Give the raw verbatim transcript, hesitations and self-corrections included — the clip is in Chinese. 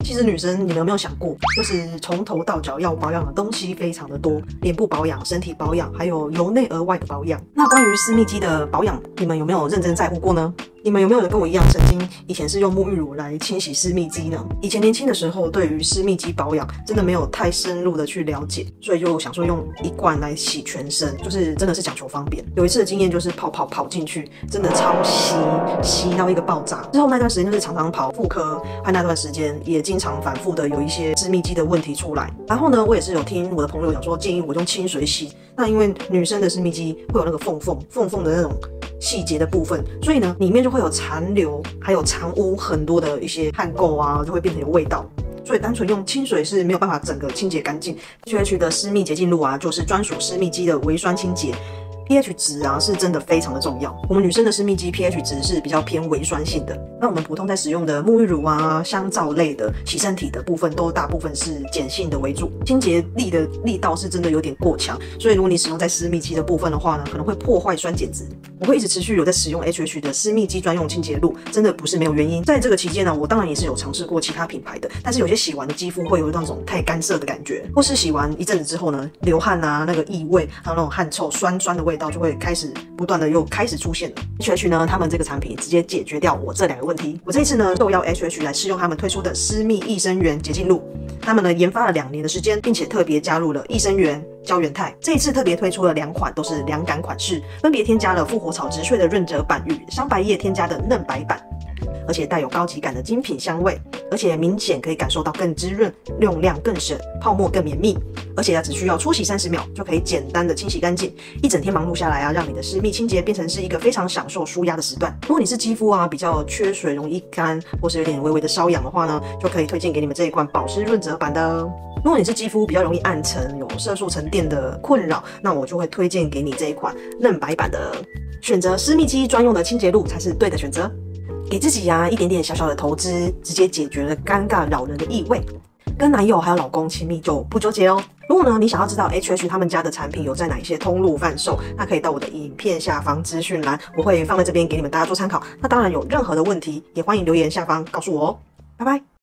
其实女生你们有没有想过，就是从头到脚要保养的东西非常的多，脸部保养、身体保养，还有由内而外的保养。那关于私密肌的保养，你们有没有认真在乎过呢？你们有没有人跟我一样，曾经以前是用沐浴乳来清洗私密肌呢？以前年轻的时候，对于私密肌保养真的没有太深入的去了解，所以就想说用一罐来洗全身，就是真的是讲求方便。有一次的经验就是泡泡跑进去，真的超吸，吸到一个爆炸。之后那段时间就是常常跑妇科，还那段时间也经常反复的有一些私密肌的问题出来。然后呢，我也是有听我的朋友讲说，建议我用清水洗。那因为女生的私密肌会有那个缝缝缝缝的那种细节的部分，所以呢，里面就会有残留，还有藏污很多的一些汗垢啊，就会变成有味道。所以单纯用清水是没有办法整个清洁干净。H H 的私密洁净露啊，就是专属私密肌的微酸清洁。pH 值啊是真的非常的重要。我们女生的私密肌 pH 值是比较偏微酸性的，那我们普通在使用的沐浴乳啊、香皂类的洗身体的部分，都大部分是碱性的为主，清洁力的力道是真的有点过强，所以如果你使用在私密肌的部分的话呢，可能会破坏酸碱值。我会一直持续有在使用 H H 的私密肌专用清洁露，真的不是没有原因。在这个期间呢，我当然也是有尝试过其他品牌的，但是有些洗完的肌肤会有那种太干涩的感觉，或是洗完一阵子之后呢，流汗啊、那个异味，还有那种汗臭、酸酸的味道就会开始不断的又开始出现了。H H 呢，他们这个产品直接解决掉我这两个问题。我这一次呢，受邀 H H 来试用他们推出的私密益生元洁净露。他们呢研发了两年的时间，并且特别加入了益生元、胶原肽。这一次特别推出了两款，都是凉感款式，分别添加了复活草植萃的润泽版与香白叶添加的嫩白版。而且带有高级感的精品香味，而且明显可以感受到更滋润，用量更省，泡沫更绵密，而且啊只需要初洗三十秒就可以简单的清洗干净。一整天忙碌下来啊，让你的私密清洁变成是一个非常享受舒压的时段。如果你是肌肤啊比较缺水、容易干，或是有点微微的瘙痒的话呢，就可以推荐给你们这一款保湿润泽版的哦。如果你是肌肤比较容易暗沉、有色素沉淀的困扰，那我就会推荐给你这一款嫩白版的。选择私密肌专用的清洁露才是对的选择。给自己啊一点点小小的投资，直接解决了尴尬扰人的异味。跟男友还有老公亲密就不纠结哦。如果呢你想要知道 H H 他们家的产品有在哪一些通路贩售，那可以到我的影片下方资讯栏，我会放在这边给你们大家做参考。那当然有任何的问题，也欢迎留言下方告诉我哦。拜拜。